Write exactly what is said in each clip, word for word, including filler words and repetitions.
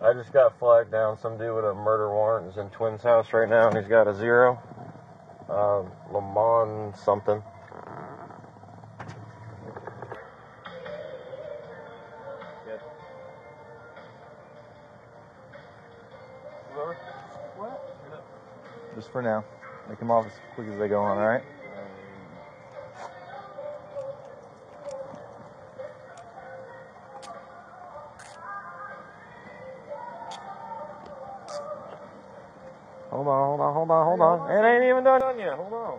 I just got flagged down. Some dude with a murder warrant is in Twins' house right now, and he's got a zero. Um, Lamont something. Yes. What? Just for now. Make them off as quick as they go on, alright? Hold on, hold on, hold on, hold on. It ain't even done yet. Hold on.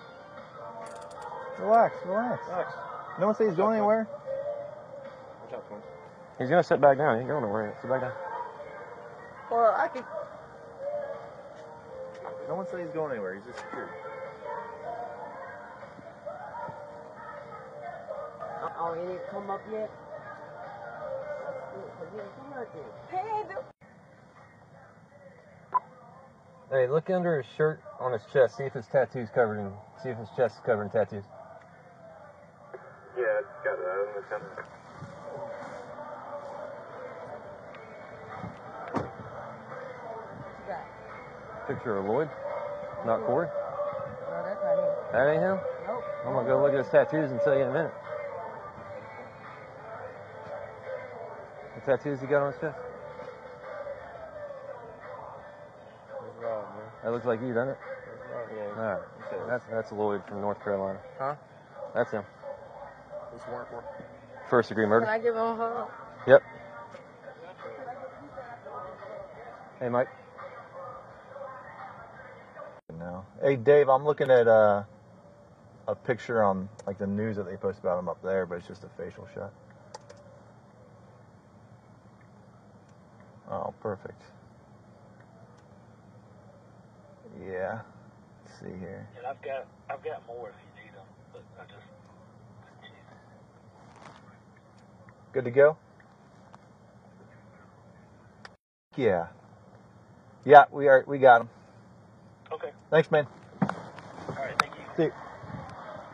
Relax, relax. Relax. No one says he's going anywhere. Watch out, Twins. He's gonna sit back down. He ain't going nowhere. Sit back down. Well, I could. No one said he's going anywhere. He's just secured. Oh, he didn't come up yet? He didn't come up yet. Hey, the... Hey, look under his shirt on his chest. See if his tattoo's covered in. See if his chest is covered in tattoos. Yeah, it's got that in the center. What you got? Picture of Lloyd, not Corey. No, that's not him. That ain't him. Nope. I'm gonna go look at his tattoos and tell you in a minute. What tattoos he got on his chest? That looks like you, doesn't it? Yeah. All right. That's that's Lloyd from North Carolina. Huh? That's him. What's the warrant for? First degree murder. Can I give him a hug? Yep. Hey, Mike. No. Hey, Dave, I'm looking at uh, a picture on like the news that they post about him up there, but it's just a facial shot. Oh, perfect. Yeah. Let's see here. And I've got I've got more if you need them, but I just. Good to go? Yeah. Yeah, we are. We got him. Okay. Thanks, man. All right. Thank you. See you.